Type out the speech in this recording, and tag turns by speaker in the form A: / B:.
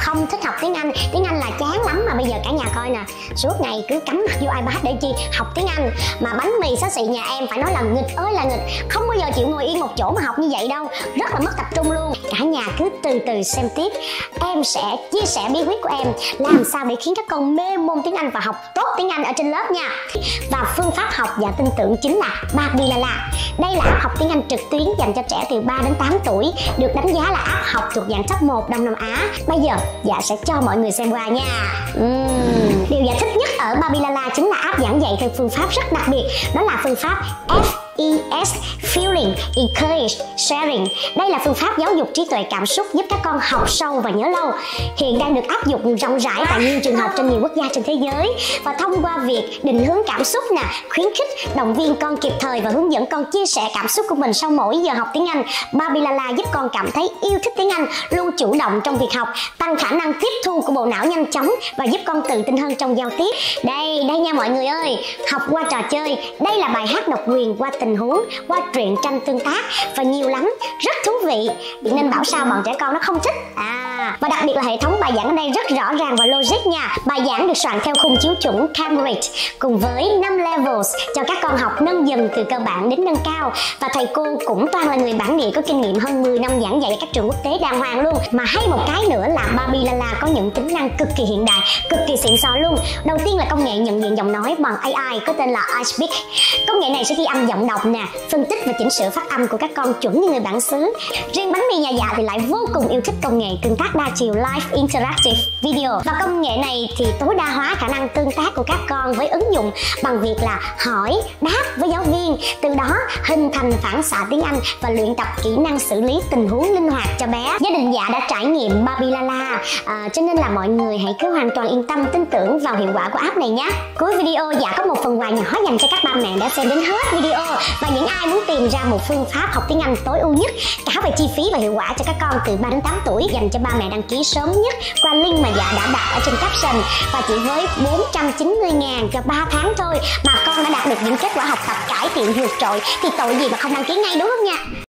A: không thích học tiếng Anh là chán lắm, mà bây giờ cả nhà coi nè, suốt ngày cứ cắm mặt vô iPad để chi học tiếng Anh. Mà bánh mì xá xị nhà em phải nói là nghịch ơi là nghịch, không bao giờ chịu ngồi yên một chỗ mà học như vậy đâu, rất là mất tập trung luôn. Cả nhà cứ từ từ xem tiếp, em sẽ chia sẻ bí quyết của em làm sao để khiến các con mê môn tiếng Anh và học tốt tiếng Anh ở trên lớp nha. Và phương pháp học và tin tưởng chính là Babilala. Đây là app học tiếng Anh trực tuyến dành cho trẻ từ 3 đến 8 tuổi, được đánh giá là app học thuộc dạng top 1 Đông Nam Á. Bây giờ dạ sẽ cho mọi người xem qua nha. Điều dạ thích nhất ở Babilala chính là app giảng dạy theo phương pháp rất đặc biệt, đó là phương pháp FES, Feeling, Encourage, Sharing. Đây là phương pháp giáo dục trí tuệ cảm xúc giúp các con học sâu và nhớ lâu. Hiện đang được áp dụng rộng rãi tại nhiều trường học trên nhiều quốc gia trên thế giới. Và thông qua việc định hướng cảm xúc nè, khuyến khích, động viên con kịp thời và hướng dẫn con chia sẻ cảm xúc của mình sau mỗi giờ học tiếng Anh, Babilala giúp con cảm thấy yêu thích tiếng Anh, luôn chủ động trong việc học, tăng khả năng tiếp thu của bộ não nhanh chóng và giúp con tự tin hơn trong giao tiếp. Đây nha mọi người ơi, học qua trò chơi, đây là bài hát độc quyền qua tình huống, qua truyện tranh tương tác và nhiều lắm, rất thú vị. Nên bảo sao bọn trẻ con nó không thích. Và đặc biệt là hệ thống bài giảng ở đây rất rõ ràng và logic nha. Bài giảng được soạn theo khung chiếu chuẩn Cambridge cùng với 5 levels cho các con học nâng dần từ cơ bản đến nâng cao. Và thầy cô cũng toàn là người bản địa có kinh nghiệm hơn 10 năm giảng dạy ở các trường quốc tế đàng hoàng luôn. Mà hay một cái nữa là Babilala có những tính năng cực kỳ hiện đại, cực kỳ xịn sò luôn. Đầu tiên là công nghệ nhận diện giọng nói bằng AI có tên là iSpeak. Công nghệ này sẽ ghi âm giọng đọc nè, phân tích và chỉnh sửa phát âm của các con chuẩn như người bản xứ. Riêng bánh mì nhà dạ thì lại vô cùng yêu thích công nghệ tương tác đa chiều Live Interactive Video. Và công nghệ này thì tối đa hóa khả năng tương tác của các con với ứng dụng bằng việc là hỏi, đáp với giáo viên, từ đó hình thành phản xạ tiếng Anh và luyện tập kỹ năng xử lý tình huống linh hoạt cho bé. Gia đình dạ đã trải nghiệm Babilala, cho nên là mọi người hãy cứ hoàn toàn yên tâm tin tưởng vào hiệu quả của app này nhé. Cuối video dạ có một phần quà nhỏ dành cho các ba mẹ đã xem đến hết video, và những ai muốn tìm ra một phương pháp học tiếng Anh tối ưu nhất cả về chi phí và hiệu quả cho các con từ 3 đến 8 tuổi dành cho ba mẹ đăng ký sớm nhất qua link mà dạ đã đặt ở trên caption, và chỉ với 490.000 cho 3 tháng thôi mà con đã đạt được những kết quả học tập cải thiện vượt trội thì tội gì mà không đăng ký ngay, đúng không nha.